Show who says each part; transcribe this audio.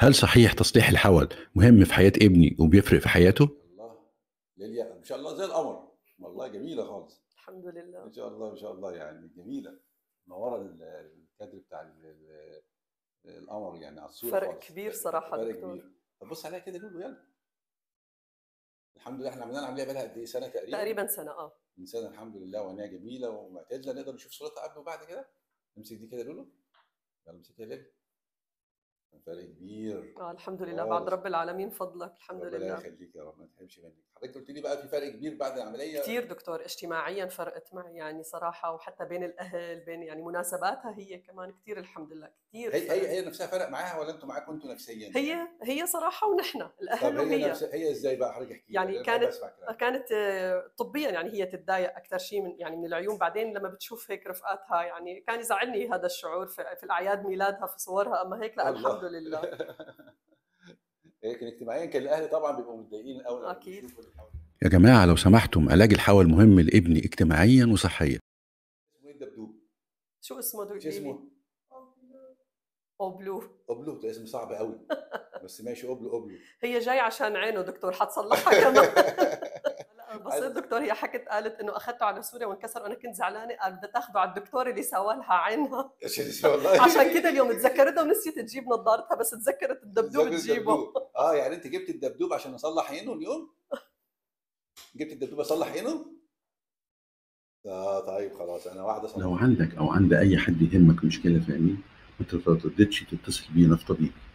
Speaker 1: هل صحيح تصليح الحول مهم في حياة ابني وبيفرق في حياته؟
Speaker 2: الله. ليليا ما شاء الله زي القمر، والله جميلة خالص.
Speaker 3: الحمد
Speaker 2: ما
Speaker 3: لله.
Speaker 2: شاء الله ما شاء الله، يعني جميلة. منورة الكادر بتاع القمر يعني على الصورة
Speaker 3: فرق
Speaker 2: خالص.
Speaker 3: كبير صراحة
Speaker 2: فرق
Speaker 3: دكتور.
Speaker 2: كبير. طب بص عليها كده لولو يلا. الحمد لله احنا عملنا العملية بقالها قد ايه؟ سنة تقريبا؟
Speaker 3: تقريبا سنة
Speaker 2: من سنة الحمد لله، وعينيها جميلة ومعتدلة. نقدر نشوف صورتها قبل وبعد كده؟ امسك دي كده لولو. يلا امسكها ليليا. فرق كبير
Speaker 3: الحمد لله بعد
Speaker 2: خالص.
Speaker 3: رب العالمين فضلك الحمد
Speaker 2: ربنا
Speaker 3: لله.
Speaker 2: يخليك يا رب، ما تحرمش منك. حضرتك قلت لي بقى في فرق كبير بعد العملية.
Speaker 3: كتير دكتور، اجتماعيا فرقت معي يعني صراحة، وحتى بين الأهل بين يعني مناسباتها هي كمان كتير الحمد لله كتير
Speaker 2: هي نفسها فرق معاها ولا انتوا معاكم انتوا نفسيا؟
Speaker 3: هي صراحة ونحن
Speaker 2: طب
Speaker 3: الأهل
Speaker 2: هي
Speaker 3: وهي.
Speaker 2: نفسها هي ازاي بقى؟ حضرتك احكي لي،
Speaker 3: يعني
Speaker 2: انا بحب
Speaker 3: كانت
Speaker 2: اسمع كلام.
Speaker 3: كانت طبيا يعني هي تتضايق اكثر شيء من يعني من العيون، بعدين لما بتشوف هيك رفقاتها يعني كان يزعلني هذا الشعور في الاعياد ميلادها في صورها، اما هيك لا الحمد
Speaker 2: الله.
Speaker 3: لله.
Speaker 2: لكن اجتماعيا كان الاهل طبعا بيبقوا متضايقين قوي لما
Speaker 3: اكيد.
Speaker 2: بيشوفوا اللي حواليهم.
Speaker 1: يا جماعة لو سمحتم، علاج الحول مهم لابني اجتماعيا وصحيا.
Speaker 2: اسمه ايه الدبدوب؟
Speaker 3: شو اسمه
Speaker 2: مش اسمه
Speaker 3: اوبلو.
Speaker 2: اوبلو؟ ده اسم صعب قوي. بس ماشي، اوبلو.
Speaker 3: هي جاي عشان عينه دكتور، حتصلحها كمان. لا بسيط دكتور، هي حكت قالت انه اخذته على سوريا وانكسر وانا كنت زعلانه، قال بدها تاخذه على الدكتور اللي سوى لها عينها.
Speaker 2: والله
Speaker 3: عشان كده اليوم تذكرتها ونسيت تجيب نظارتها، بس تذكرت الدبدوب تجيبه.
Speaker 2: يعني انت جبت الدبدوب عشان اصلح عينه اليوم؟ جبت الدبدوب اصلح عينه؟ طيب خلاص، انا واحده صلح.
Speaker 1: لو عندك أو عند أي حد يهمك مشكلة في عينيه، ما تترددش تتصل بينا في طبيب.